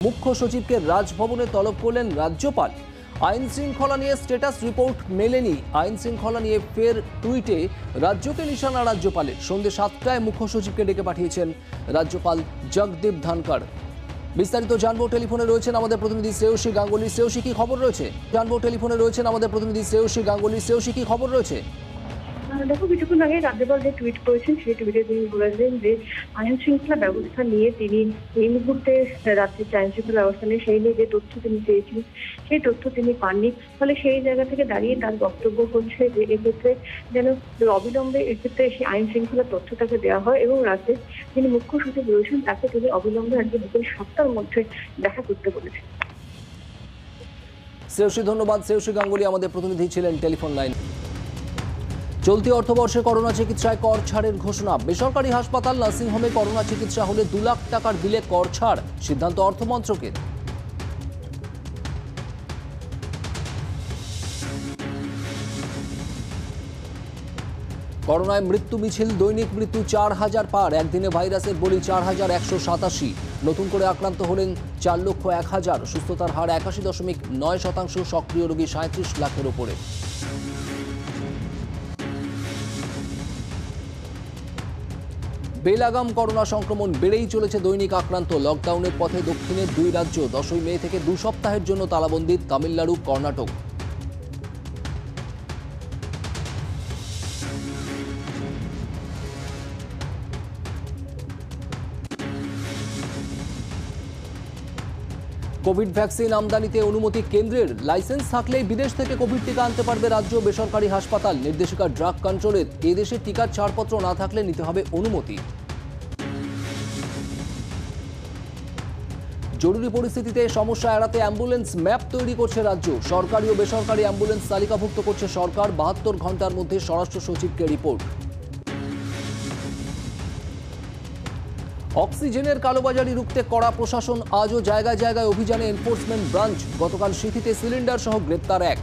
মুখ্য সচিবকে রাজভবনে তলব করলেন রাজ্যপাল। আইন শৃঙ্খলা নিয়ে স্ট্যাটাস রিপোর্ট মেলেনি। আইন শৃঙ্খলা নিয়ে ফের টুইটে রাজ্যকে নিশানা রাজ্যপালের। সন্ধ্যে 7টায় মুখ্য সচিবকে ডেকে পাঠিয়েছেন রাজ্যপাল জগদীপ ধনখড়। বিস্তারিত জানবো, টেলিফোনে রয়েছেন আমাদের প্রতিনিধি শ্রেয়সী গাঙ্গুলি। শ্রেয়সী, কি খবর রয়েছে? জানবো, টেলিফোনে রয়েছেন আমাদের প্রতিনিধি শ্রেয়সী গাঙ্গুলি। শ্রেয়সী, কি খবর রয়েছে? দেখো, কিছুক্ষণ আগে রাজ্যপাল যে টুইট করেছেন সেই টুইটে তিনি বলেছেন যে আইন শৃঙ্খলা ব্যবস্থা নিয়ে তিনি এই মুহূর্তে রাজ্যের আইন শৃঙ্খলা ব্যবস্থা নিয়ে সেই নিয়ে যে তথ্য তিনি চেয়েছিলেন সেই তথ্য তিনি পাননি। ফলে সেই জায়গা থেকে দাঁড়িয়ে তার বক্তব্য হচ্ছে যে এক্ষেত্রে যেন অবিলম্বে এক্ষেত্রে সেই আইন শৃঙ্খলার তথ্য তাকে দেওয়া হয় এবং রাজ্যের যিনি মুখ্য সচিব রয়েছেন তাকে তিনি অবিলম্বে আজকে বিকেল 7টার মধ্যে দেখা করতে বলেছেন। শ্রেয়সী, ধন্যবাদ। শ্রেয়সী গাঙ্গুলি আমাদের প্রতিনিধি ছিলেন টেলিফোন লাইন। চলতি অর্থবর্ষে করোনা চিকিৎসায় কর ছাড়ের ঘোষণা। বেসরকারি হাসপাতাল, নার্সিংহোমে করোনা চিকিৎসা হলে 2 লাখ টাকার বিলে কর ছাড়, সিদ্ধান্ত অর্থমন্ত্রকের। করোনায় মৃত্যু মিছিল, দৈনিক মৃত্যু 4000 পার। একদিনে ভাইরাসের বলি 4187। নতুন করে আক্রান্ত হলেন 4,01,000। সুস্থতার হার 81.9%। সক্রিয় রোগী 37 লাখের ওপরে। বেলাগাম করোনা সংক্রমণ বেড়েই চলেছে। দৈনিক আক্রান্ত। লকডাউনের পথে দক্ষিণের 2 রাজ্য। 10ই মে থেকে 2 সপ্তাহের জন্য তালাবন্দি তামিলনাড়ু, কর্ণাটক। কোভিড ভ্যাকসিন আমদানিতে অনুমতি কেন্দ্রের। লাইসেন্স থাকলেই বিদেশ থেকে কোভিড টিকা আনতে পারবে রাজ্য বেসরকারি হাসপাতাল। নির্দেশিকা ড্রাগ কন্ট্রোলের। এদেশে টিকার ছাড়পত্র না থাকলে নিতে হবে অনুমতি। জরুরি পরিস্থিতিতে সমস্যা এড়াতে অ্যাম্বুলেন্স ম্যাপ তৈরি করছে রাজ্য। সরকারি ও বেসরকারি অ্যাম্বুলেন্স তালিকাভুক্ত করছে সরকার। 72 ঘন্টার মধ্যে স্বরাষ্ট্র সচিবকে রিপোর্ট। অক্সিজেনের কালোবাজারি রুখতে কড়া প্রশাসন। আজও জায়গায় জায়গায় অভিযানে এনফোর্সমেন্ট ব্রাঞ্চ। গতকাল সিঁথিতে সিলিন্ডার সহ গ্রেপ্তার 1।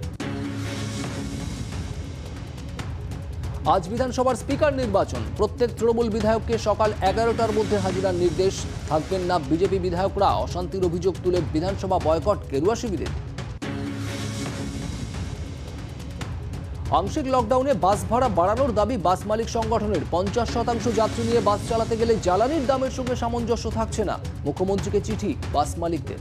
আজ বিধানসভার স্পিকার নির্বাচন। প্রত্যেক তৃণমূল বিধায়ককে সকাল 11টার মধ্যে হাজিরার নির্দেশ। থাকবেন না বিজেপি বিধায়করা। অশান্তির অভিযোগ তুলে বিধানসভা বয়কট গেরুয়া শিবিরের। আংশিক লকডাউনে বাস ভাড়া বাড়ানোর দাবি বাস মালিক সংগঠনের। 50% যাত্রী নিয়ে বাস চালাতে গেলে জ্বালানির দামের সঙ্গে সামঞ্জস্য থাকছে না। মুখ্যমন্ত্রীকে চিঠি বাস মালিকদের।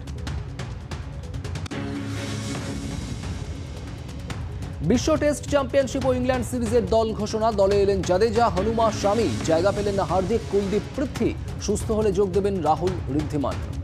বিশ্ব টেস্ট চ্যাম্পিয়নশিপ ও ইংল্যান্ড সিরিজের দল ঘোষণা। দলে এলেন জাদেজা, হনুমা, শামি। জায়গা পেলেন না হার্দিক, কুলদীপ, পৃথ্বী। সুস্থ হলে যোগ দেবেন রাহুল, ঋদ্ধিমান।